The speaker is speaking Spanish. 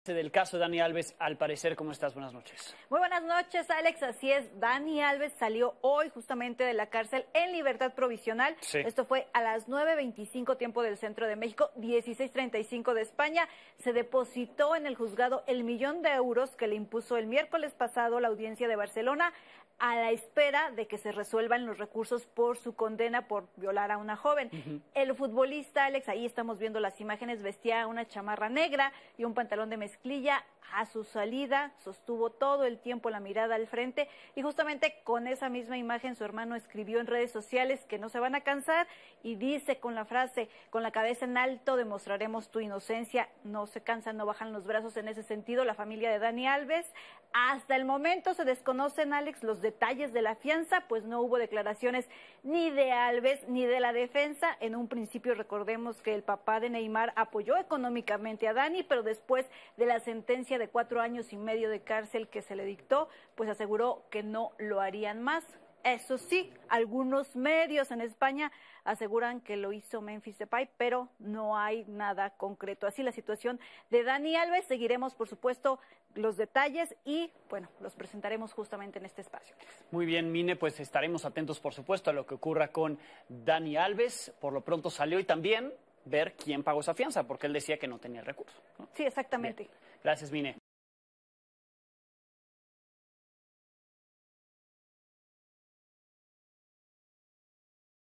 Del caso de Dani Alves, al parecer. ¿Cómo estás? Buenas noches. Muy buenas noches, Alex. Así es, Dani Alves salió hoy justamente de la cárcel en libertad provisional. Sí. Esto fue a las 9:25 tiempo del centro de México, 16:35 de España. Se depositó en el juzgado el €1.000.000 que le impuso el miércoles pasado la audiencia de Barcelona, a la espera de que se resuelvan los recursos por su condena por violar a una joven. El futbolista, Alex, ahí estamos viendo las imágenes, vestía una chamarra negra y un pantalón de mezclilla. A su salida sostuvo todo el tiempo la mirada al frente y justamente con esa misma imagen su hermano escribió en redes sociales que no se van a cansar y dice con la frase: con la cabeza en alto demostraremos tu inocencia. No se cansan, no bajan los brazos. En ese sentido, la familia de Dani Alves, hasta el momento se desconocen, Alex, los detalles de la fianza, pues no hubo declaraciones ni de Alves ni de la defensa. En un principio recordemos que el papá de Neymar apoyó económicamente a Dani, pero después de la sentencia de 4 años y medio de cárcel que se le dictó, pues aseguró que no lo harían más. Eso sí, algunos medios en España aseguran que lo hizo Memphis Depay, pero no hay nada concreto. Así la situación de Dani Alves. Seguiremos, por supuesto, los detalles y, bueno, los presentaremos justamente en este espacio. Muy bien, Mine, pues estaremos atentos, por supuesto, a lo que ocurra con Dani Alves. Por lo pronto salió, y también ver quién pagó esa fianza, porque él decía que no tenía recursos, ¿no? Sí, exactamente. Bien. Gracias, Mine.